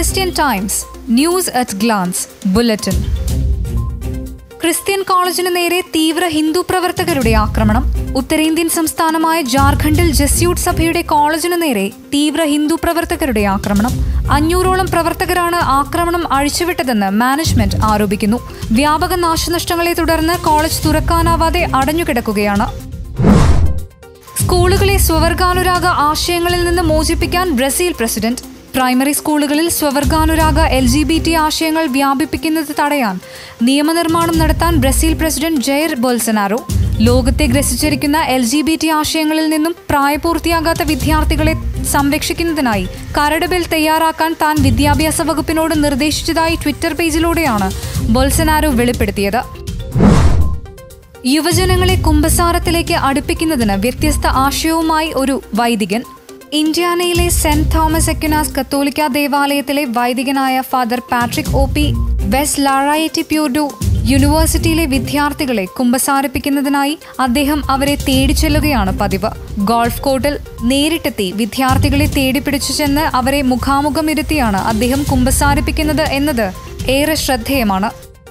Christian Times News at Glance bulletin. Christian കോളേജിന് നേരെ തീവ്ര ഹിന്ദു പ്രവർത്തകരുടെ ആക്രമണം. ഉത്തരേന്ത്യൻ സംസ്ഥാനമായ ജാർഖണ്ഡിൽ ജസ്യൂട്ട് സഭയുടെ കോളേജിന് നേരെ തീവ്ര ഹിന്ദു പ്രവർത്തകരുടെ ആക്രമണം. 500ഓളം പ്രവർത്തകരാണ് ആക്രമണം അഴിച്ചുവിട്ടതെന്ന് മാനേജ്മെന്റ് ആരോപിക്കുന്നു. വ്യാപക നാശനഷ്ടങ്ങളെ തുടർന്ന് കോളേജ് തുറക്കാനാവാതെ അടഞ്ഞുകിടക്കുകയാണ്. സ്കൂളുകളെ സ്വവർഗാനുരാഗ ആശയങ്ങളിൽ നിന്ന് മോചിപ്പിക്കാൻ ബ്രസീൽ പ്രസിഡന്റ്. പ്രൈമറി സ്കൂളുകളിൽ സ്വവർഗാനുരാഗ LGBT ആശയങ്ങൾ വ്യാപിപ്പിക്കുന്നത് തടയാൻ നിയമനിർമ്മാണം നടത്താൻ ബ്രസീൽ പ്രസിഡന്റ് ജെയർ ബോൾസനാരോ. ലോകത്തെ ഗ്രസിച്ചിരിക്കുന്ന LGBT ആശയങ്ങളിൽ നിന്നും പ്രായപൂർത്തിയാകാത്ത വിദ്യാർത്ഥികളെ സംരക്ഷിക്കുന്നതിനായി കരട് ബിൽ തയ്യാറാക്കാൻ താൻ വിദ്യാഭ്യാസ വകുപ്പിനോട് നിർദ്ദേശിച്ചതായി ട്വിറ്റർ പേജിലൂടെയാണ് ബോൾസനാരോ വെളിപ്പെടുത്തിയത്. യുവജനങ്ങളെ കുമ്പസാരത്തിലേക്ക് അടുപ്പിക്കുന്നതിന് വ്യത്യസ്ത ആശയവുമായി ഒരു വൈദികൻ. ഇന്ത്യാനയിലെ സെന്റ് തോമസ് എക്യുനാസ് കത്തോലിക്ക ദേവാലയത്തിലെ വൈദികനായ Father Patrick OP West Lafayette Purdue യൂണിവേഴ്സിറ്റിയിലെ വിദ്യാർത്ഥികളെ കുമ്പസാരിപ്പിക്കുന്നതിനായി അദ്ദേഹം അവരെ തേടിച്ചെല്ലുകയാണ് പതിവ്. ഗോൾഫ് കോർട്ടിൽ നേരിട്ടെത്തി വിദ്യാർത്ഥികളെ തേടിപ്പിടിച്ചു ചെന്ന് അവരെ മുഖാമുഖം ഇരുത്തിയാണ് അദ്ദേഹം കുമ്പസാരിപ്പിക്കുന്നത് എന്നത് ഏറെ ശ്രദ്ധേയമാണ്.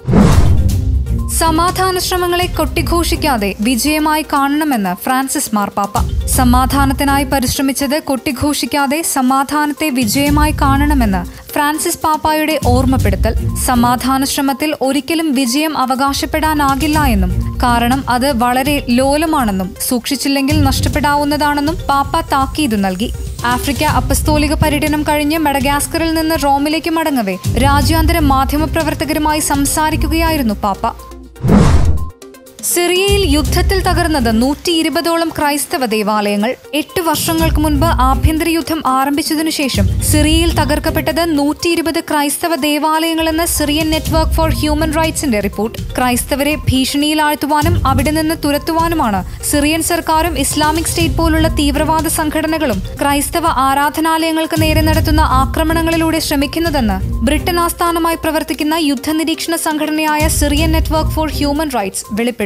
സമാധാന ശ്രമങ്ങളെ കൊട്ടിഘോഷിക്കാതെ വിജയമായി കാണണമെന്ന് ഫ്രാൻസിസ് മാർപ്പാപ്പ. സമാധാനത്തിനായി പരിശ്രമിച്ചത് കൊട്ടിഘോഷിക്കാതെ സമാധാനത്തെ വിജയമായി കാണണമെന്ന് ഫ്രാൻസിസ് പാപ്പായുടെ ഓർമ്മപ്പെടുത്തൽ. സമാധാന ശ്രമത്തിൽ ഒരിക്കലും വിജയം അവകാശപ്പെടാനാകില്ല എന്നും കാരണം അത് വളരെ ലോലമാണെന്നും സൂക്ഷിച്ചില്ലെങ്കിൽ നഷ്ടപ്പെടാവുന്നതാണെന്നും പാപ്പ താക്കീത് നൽകി. ആഫ്രിക്ക അപ്പസ്തോലിക പര്യടനം കഴിഞ്ഞ് മെഡഗാസ്കറിൽ നിന്ന് റോമിലേക്ക് മടങ്ങവേ രാജ്യാന്തര മാധ്യമപ്രവർത്തകരുമായി സംസാരിക്കുകയായിരുന്നു പാപ്പ. സിറിയയിൽ യുദ്ധത്തിൽ തകർന്നത് 120ഓളം ക്രൈസ്തവ ദേവാലയങ്ങൾ. 8 വർഷങ്ങൾക്ക് മുൻപ് ആഭ്യന്തര യുദ്ധം ആരംഭിച്ചതിനു ശേഷം സിറിയയിൽ തകർക്കപ്പെട്ടത് 120 ക്രൈസ്തവ ദേവാലയങ്ങളെന്ന് സിറിയൻ നെറ്റ്വർക്ക് ഫോർ ഹ്യൂമൻ റൈറ്റ്സിന്റെ റിപ്പോർട്ട്. ക്രൈസ്തവരെ ഭീഷണിയിലാഴ്ത്തുവാനും അവിടെ നിന്ന് തുരത്തുവാനുമാണ് സിറിയൻ സർക്കാരും ഇസ്ലാമിക് സ്റ്റേറ്റ് പോലുള്ള തീവ്രവാദ സംഘടനകളും ക്രൈസ്തവ ആരാധനാലയങ്ങൾക്ക് നേരെ നടത്തുന്ന ആക്രമണങ്ങളിലൂടെ ശ്രമിക്കുന്നതെന്ന് ബ്രിട്ടൻ ആസ്ഥാനമായി പ്രവർത്തിക്കുന്ന യുദ്ധനിരീക്ഷണ സംഘടനയായ Syrian Network for Human Rights വെളിപ്പെടുത്തി.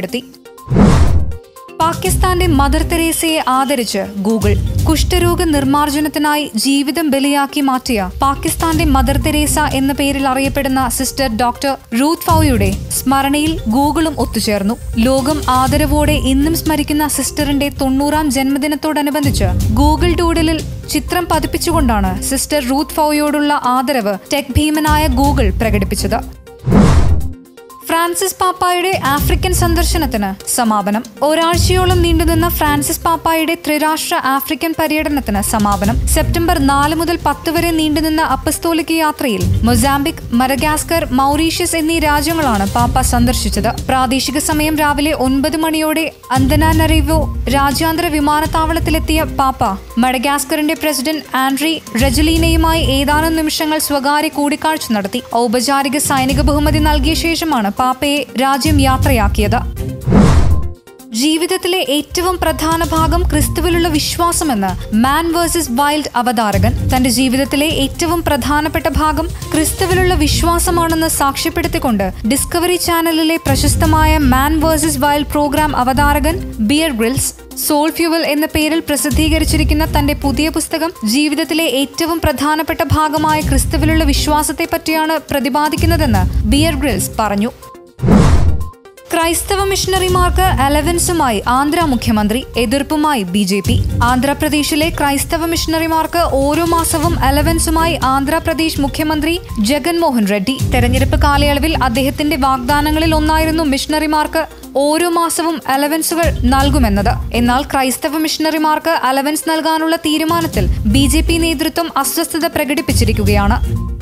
പാകിസ്ഥാന്റെ മദർ തെരേസയെ ആദരിച്ച് ഗൂഗിൾ. കുഷ്ഠരോഗ നിർമ്മാർജ്ജനത്തിനായി ജീവിതം ബലിയാക്കി മാറ്റിയ പാകിസ്ഥാന്റെ മദർ തെരേസ എന്ന പേരിൽ അറിയപ്പെടുന്ന സിസ്റ്റർ ഡോക്ടർ റൂത്ത് ഫൗയുടെ സ്മരണയിൽ ഗൂഗിളും ഒത്തുചേർന്നു. ലോകം ആദരവോടെ ഇന്നും സ്മരിക്കുന്ന സിസ്റ്ററിന്റെ 90ാം ജന്മദിനത്തോടനുബന്ധിച്ച് ഗൂഗിൾ ഡൂഡിലിൽ ചിത്രം പതിപ്പിച്ചുകൊണ്ടാണ് സിസ്റ്റർ റൂത്ത് ഫൗയോടുള്ള ആദരവ് ടെക് ഭീമനായ ഗൂഗിൾ പ്രകടിപ്പിച്ചത്. ഫ്രാൻസിസ് പാപ്പായുടെ ആഫ്രിക്കൻ സന്ദർശനത്തിന് സമാപനം. ഒരാഴ്ചയോളം നീണ്ടുനിന്ന ഫ്രാൻസിസ് പാപ്പായുടെ ത്രിരാഷ്ട്ര ആഫ്രിക്കൻ പര്യടനത്തിന് സമാപനം. സെപ്റ്റംബർ 4 മുതൽ 10 വരെ നീണ്ടുനിന്ന അപ്പസ്തോലിക യാത്രയിൽ മൊസാംബിക്, മഡഗാസ്കർ, മൗറീഷ്യസ് എന്നീ രാജ്യങ്ങളാണ് പാപ്പ സന്ദർശിച്ചത്. പ്രാദേശിക സമയം രാവിലെ 9 മണിയോടെ അന്തനാനറിവോ രാജ്യാന്തര വിമാനത്താവളത്തിലെത്തിയ പാപ്പ മഡഗാസ്കറിന്റെ പ്രസിഡന്റ് ആൻഡ്രി റെജലീനയുമായി ഏതാനും നിമിഷങ്ങൾ സ്വകാര്യ കൂടിക്കാഴ്ച നടത്തി. ഔപചാരിക സൈനിക ബഹുമതി നൽകിയ ശേഷമാണ് പാപ്പയെ രാജ്യം യാത്രയാക്കിയത്. ജീവിതത്തിലെ ഏറ്റവും പ്രധാന ഭാഗം ക്രിസ്തുവിലുള്ള വിശ്വാസമെന്ന് മാൻ വേഴ്സസ് വൈൽഡ് അവതാരകൻ. തന്റെ ജീവിതത്തിലെ ഏറ്റവും പ്രധാനപ്പെട്ട ഭാഗം ക്രിസ്തുവിലുള്ള വിശ്വാസമാണെന്ന് സാക്ഷ്യപ്പെടുത്തിക്കൊണ്ട് ഡിസ്കവറി ചാനലിലെ പ്രശസ്തമായ മാൻ വേഴ്സസ് വൈൽഡ് പ്രോഗ്രാം അവതാരകൻ ബിയർ ഗ്രിൽസ് സോൾ ഫ്യൂവൽ എന്ന പേരിൽ പ്രസിദ്ധീകരിച്ചിരിക്കുന്ന തന്റെ പുതിയ പുസ്തകം ജീവിതത്തിലെ ഏറ്റവും പ്രധാനപ്പെട്ട ഭാഗമായ ക്രിസ്തുവിലുള്ള വിശ്വാസത്തെ പറ്റിയാണ് പ്രതിപാദിക്കുന്നതെന്ന് ബിയർ ഗ്രിൽസ് പറഞ്ഞു. ക്രൈസ്തവ മിഷണറിമാർക്ക് അലവൻസുമായി ആന്ധ്ര മുഖ്യമന്ത്രി. എതിർപ്പുമായി BJP. ആന്ധ്രാപ്രദേശിലെ ക്രൈസ്തവ മിഷണറിമാർക്ക് ഓരോ മാസവും അലവൻസുമായി ആന്ധ്രാപ്രദേശ് മുഖ്യമന്ത്രി ജഗൻമോഹൻ റെഡ്ഡി. തെരഞ്ഞെടുപ്പ് കാലയളവിൽ അദ്ദേഹത്തിന്റെ വാഗ്ദാനങ്ങളിൽ ഒന്നായിരുന്നു മിഷണറിമാർക്ക് ഓരോ മാസവും അലവൻസുകൾ നൽകുമെന്നത്. എന്നാൽ ക്രൈസ്തവ മിഷണറിമാർക്ക് അലവൻസ് നൽകാനുള്ള തീരുമാനത്തിൽ BJP നേതൃത്വം അസ്വസ്ഥത പ്രകടിപ്പിച്ചിരിക്കുകയാണ്.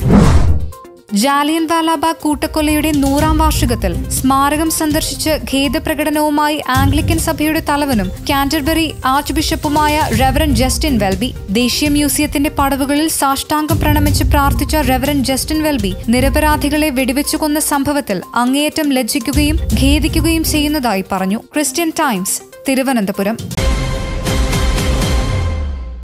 ജാലിയൻ വാലാബാഗ് കൂട്ടക്കൊലയുടെ 100ാം വാർഷികത്തിൽ സ്മാരകം സന്ദർശിച്ച് ഖേദപ്രകടനവുമായി ആംഗ്ലിക്കൻ സഭയുടെ തലവനും കാന്റർബറി ആർച്ച് ബിഷപ്പുമായ റെവറൻ ജസ്റ്റിൻ വെൽബി. ദേശീയ മ്യൂസിയത്തിന്റെ പടവുകളിൽ സാഷ്ടാംഗം പ്രണമിച്ച് പ്രാർത്ഥിച്ച റെവറൻ ജസ്റ്റിൻ വെൽബി നിരപരാധികളെ വെടിവെച്ചു കൊന്ന സംഭവത്തിൽ അങ്ങേയറ്റം ലജ്ജിക്കുകയും ഖേദിക്കുകയും ചെയ്യുന്നതായി പറഞ്ഞു. Christian Times, Thiruvananthapuram.